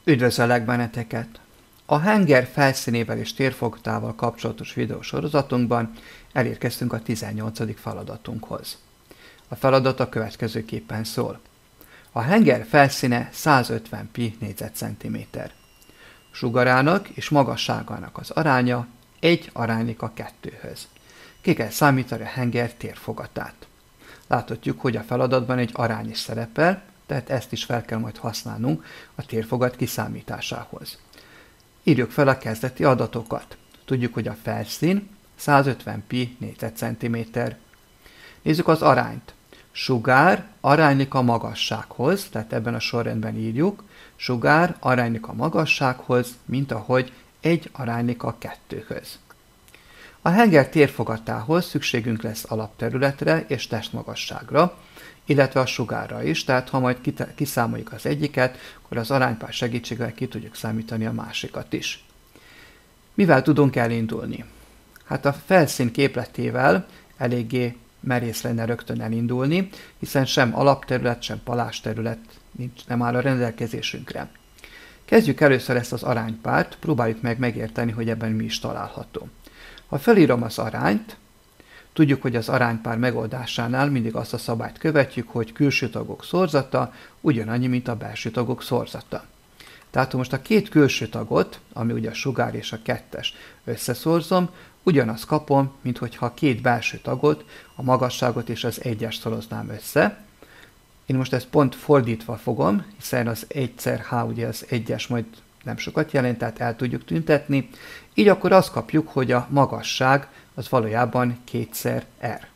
Üdvözöllek benneteket! A henger felszínével és térfogatával kapcsolatos videósorozatunkban elérkeztünk a 18. feladatunkhoz. A feladat a következőképpen szól. A henger felszíne 150 pi négyzetcentiméter. Sugarának és magasságának az aránya 1:2-höz. Ki kell számítani a henger térfogatát. Láthatjuk, hogy a feladatban egy arány is szerepel, tehát ezt is fel kell majd használnunk a térfogat kiszámításához. Írjuk fel a kezdeti adatokat. Tudjuk, hogy a felszín 150 pi négyzetcentiméter. Nézzük az arányt. Sugár aránylik a magassághoz, tehát ebben a sorrendben írjuk, sugár aránylik a magassághoz, mint ahogy 1 aránylik a 2-höz. A henger térfogatához szükségünk lesz alapterületre és testmagasságra, illetve a sugárra is, tehát ha majd kiszámoljuk az egyiket, akkor az aránypár segítségével ki tudjuk számítani a másikat is. Mivel tudunk elindulni? Hát a felszín képletével eléggé merész lenne rögtön elindulni, hiszen sem alapterület, sem palásterület nem áll a rendelkezésünkre. Kezdjük először ezt az aránypárt, próbáljuk meg megérteni, hogy ebben mi is található. Ha felírom az arányt, tudjuk, hogy az aránypár megoldásánál mindig azt a szabályt követjük, hogy külső tagok szorzata ugyanannyi, mint a belső tagok szorzata. Tehát ha most a két külső tagot, ami ugye a sugár és a kettes, összeszorzom, ugyanazt kapom, mint hogyha a két belső tagot, a magasságot és az egyest szoroznám össze. Én most ezt pont fordítva fogom, hiszen az 1x(h) ugye az egyes majd nem sokat jelent, tehát el tudjuk tüntetni. Így akkor azt kapjuk, hogy a magasság az valójában 2x(r).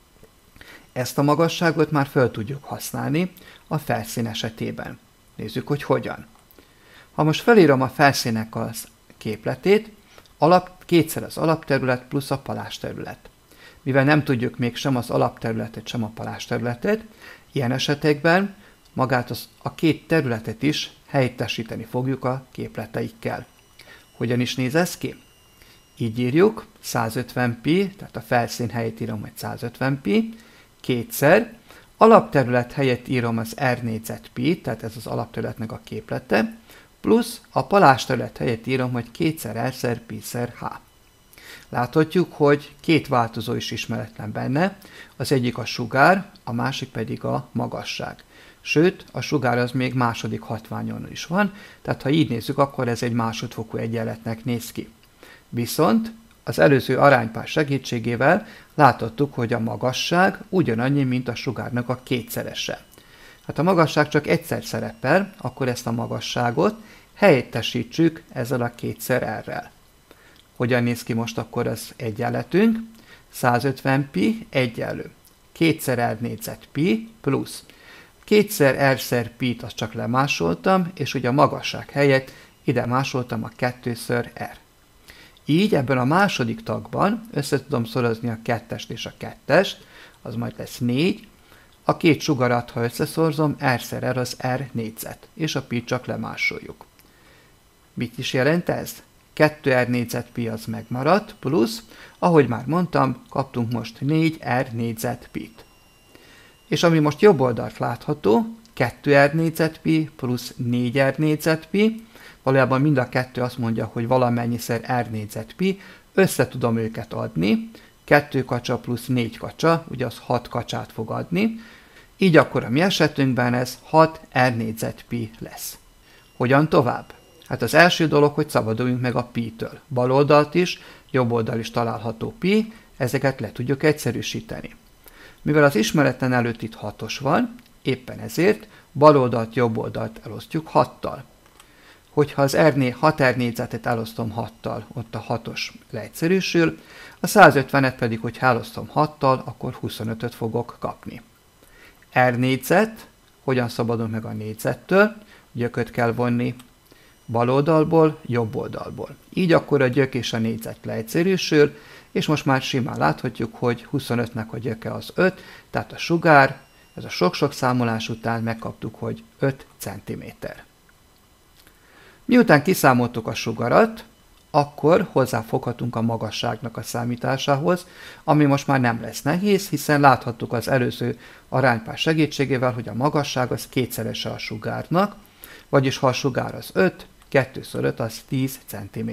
Ezt a magasságot már fel tudjuk használni a felszín esetében. Nézzük, hogy hogyan. Ha most felírom a felszínek az képletét, kétszer az alapterület plusz a palásterület. Mivel nem tudjuk még sem az alapterületet, sem a palásterületet, ilyen esetekben magát a két területet is helyettesíteni fogjuk a képleteikkel. Hogyan is néz ez ki? Így írjuk, 150 pi, tehát a felszín helyett írom, hogy 150 pi, kétszer, alapterület helyett írom az r négyzet pi, tehát ez az alapterületnek a képlete, plusz a palásterület helyett írom, hogy 2x(r) pi(h). Láthatjuk, hogy két változó is ismeretlen benne, az egyik a sugár, a másik pedig a magasság. Sőt, a sugár az még második hatványon is van, tehát ha így nézzük, akkor ez egy másodfokú egyenletnek néz ki. Viszont az előző aránypár segítségével láthattuk, hogy a magasság ugyanannyi, mint a sugárnak a kétszerese. Hát a magasság csak egyszer szerepel, akkor ezt a magasságot helyettesítsük ezzel a 2x(r)-rel. Hogyan néz ki most akkor az egyenletünk? 150 pi egyenlő 2x(r) négyzet pi plusz 2x(r) pi-t azt csak lemásoltam, és ugye a magasság helyett ide másoltam a 2x(r). Így ebben a második tagban össze tudom szorozni a kettest és a kettest, az majd lesz 4. A két sugarat, ha összeszorzom, r(r) az r négyzet, és a pi csak lemásoljuk. Mit is jelent ez? 2r négyzet pi az megmaradt, plusz, ahogy már mondtam, kaptunk most 4r négyzet pi-t. És ami most jobb oldalt látható, 2r négyzet pi plusz 4r négyzet pi, valójában mind a kettő azt mondja, hogy valamennyiszer r négyzet pi, össze tudom őket adni, 2 kacsa plusz 4 kacsa, ugye az 6 kacsát fog adni, így akkor a mi esetünkben ez 6r négyzet pi lesz. Hogyan tovább? Hát az első dolog, hogy szabaduljunk meg a pi-től. Bal oldalt is, jobb oldal is található pi, ezeket le tudjuk egyszerűsíteni. Mivel az ismeretlen előtt itt 6-os van, éppen ezért bal oldalt, jobb oldalt elosztjuk 6-tal. Hogyha az 6r négyzetet elosztom 6-tal, ott a 6-os leegyszerűsül, a 150-et pedig, hogyha elosztom 6-tal, akkor 25-öt fogok kapni. R négyzet, hogyan szabadulunk meg a négyzettől? Gyököt kell vonni bal oldalból, jobb oldalból. Így akkor a gyök és a négyzet leegyszerűsül, és most már simán láthatjuk, hogy 25-nek a gyöke az 5, tehát a sugár, ez a sok-sok számolás után megkaptuk, hogy 5 cm. Miután kiszámoltuk a sugarat, akkor hozzáfoghatunk a magasságnak a számításához, ami most már nem lesz nehéz, hiszen láthattuk az előző aránypár segítségével, hogy a magasság az kétszerese a sugárnak, Vagyis ha a sugár az 5, 2x5 az 10 cm.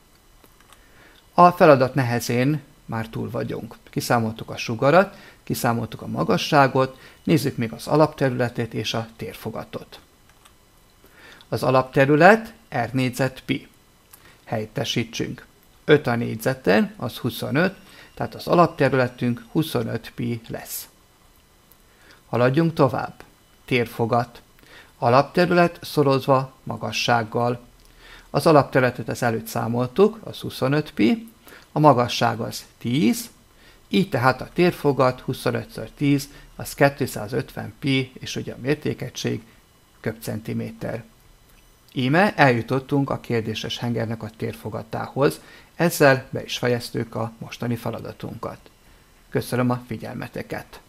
A feladat nehezén már túl vagyunk. Kiszámoltuk a sugarat, kiszámoltuk a magasságot, nézzük még az alapterületét és a térfogatot. Az alapterület r négyzet pi. Helyettesítsünk. 5 a négyzeten, az 25, tehát az alapterületünk 25 pi lesz. Haladjunk tovább. Térfogat. Alapterület szorozva magassággal. Az alapterületet az előtt számoltuk, az 25 pi, a magasság az 10, így tehát a térfogat 25x10 az 250 pi, és ugye a mértékegység köbcentiméter. Íme eljutottunk a kérdéses hengernek a térfogatához, ezzel be is fejeztük a mostani feladatunkat. Köszönöm a figyelmeteket!